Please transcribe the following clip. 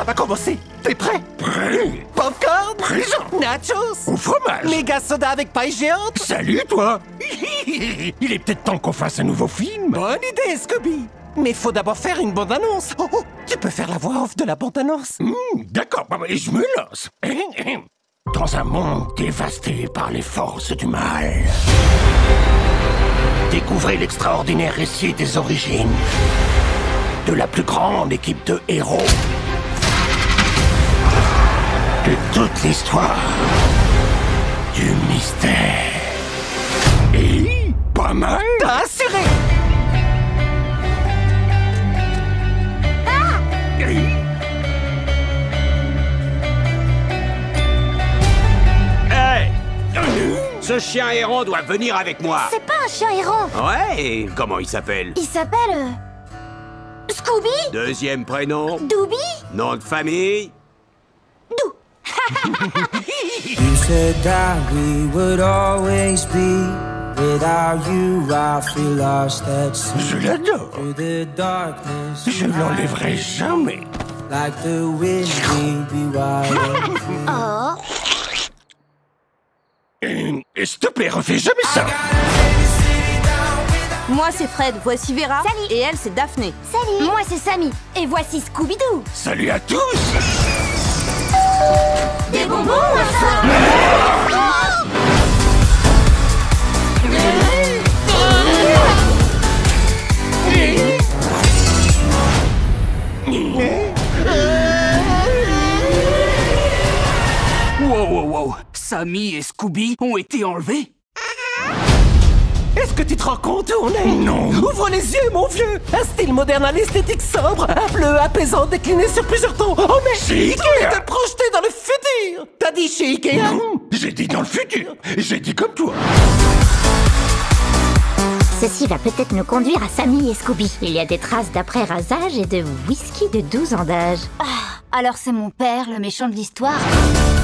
Ça va commencer. T'es prêt? Prêt? Popcorn? Présent. Nachos? Au fromage. Méga soda avec paille géante? Salut, toi. Il est peut-être temps qu'on fasse un nouveau film. Bonne idée, Scooby. Mais faut d'abord faire une bande-annonce. Oh, oh, tu peux faire la voix off de la bande-annonce. D'accord, et je me lance. Dans un monde dévasté par les forces du mal, découvrez l'extraordinaire récit des origines de la plus grande équipe de héros de toute l'histoire du mystère. Et pas mal. T'as assuré. Hey! Ce chien errant doit venir avec moi. C'est pas un chien errant. Ouais, et comment il s'appelle? Il s'appelle... Scooby? Deuxième prénom? Dooby? Nom de famille? You said that we would always be. Without you, I feel lost at sea. Je l'adore. Through the darkness, Je l'enlèverai jamais. like the wind, we'd be wild and free. Oh. Et s'il te plaît, refais jamais ça. Moi c'est Fred, voici Vera. Salut. Et elle c'est Daphné. Salut. Moi c'est Sammy. Et voici Scooby-Doo. Salut à tous. Des bonbons ou ça? Wow. Sammy et Scooby ont été enlevés? Est-ce que tu te rends compte où on est? Non. Ouvre les yeux, mon vieux. Un style moderne à l'esthétique sobre, un bleu apaisant décliné sur plusieurs tons. Oh mais Chez tout Ikea. est projeté dans le futur. T'as dit chez Ikea? Non, j'ai dit dans le futur. J'ai dit comme toi. Ceci va peut-être nous conduire à Sammy et Scooby. Il y a des traces d'après-rasage et de whisky de 12 ans d'âge. Ah, alors c'est mon père, le méchant de l'histoire.